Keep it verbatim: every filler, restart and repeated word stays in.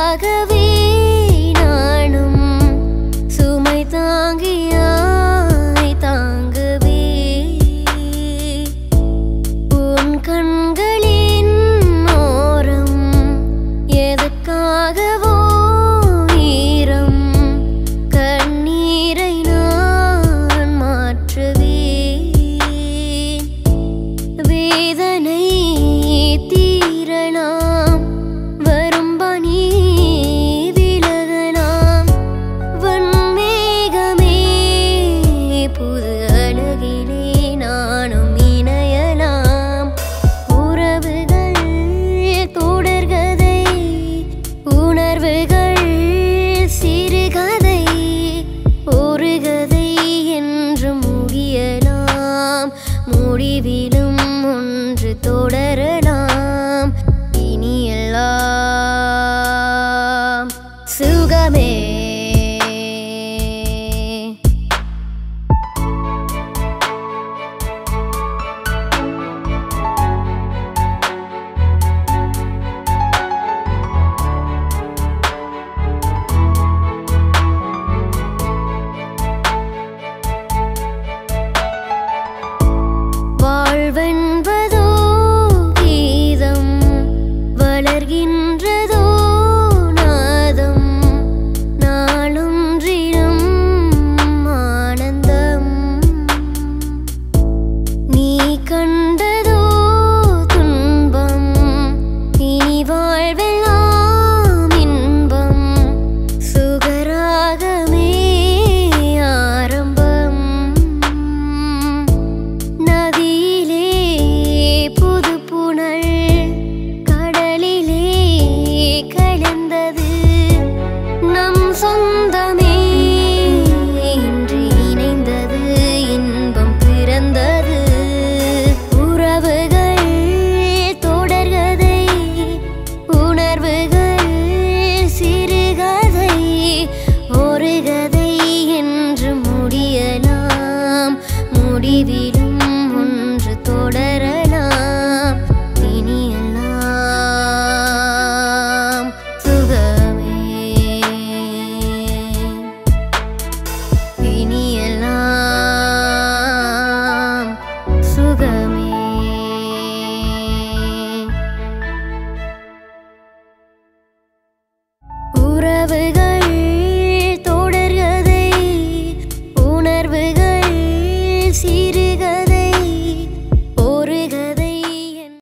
உனக்காகவே நானும் சுமை தாங்கியாய் தாங்கவே உன் கண்களின் ஓரம் எதற்காகவோ ஈரம் கண்ணீரை நான் மாற்றுவே வேதனை தீரலாம் வரும் பனி விலகலாம் வன்மேகமே புது அழகிலே நானும் இணையலாம் உறவுகள் தொடர்கதை உணர்வுகள் சிறுகதை ஒரு கதை என்று முடியலாம் முடிவிலும் ஒன்று தொடரலாம் இனி எல்லாம் சுகமே வாழ்வென்பதோ கீதம் வளர்கின்றதோ நாதம் நாளொன்றிலும் ஆனந்தம் நீ கண்டதோ துன்பம் இனி வாழ்வெல்லாம் இன்பம் சுகராகமே ஆரம்பம் நதியிலே புது புனல் கடலிலே கலந்தது நம் சொந்தமே இன்று இணைந்தது இன்பம் பிறந்தது உறவுகள் தொடர்கதை உணர்வுகள் சிறுகதை ஒரு கதை என்று முடியலாம் முடிவிலும் ஒன்று தொடரலாம் இனி எல்லாம் சுகமே இனி எல்லாம் சுகமே உறவு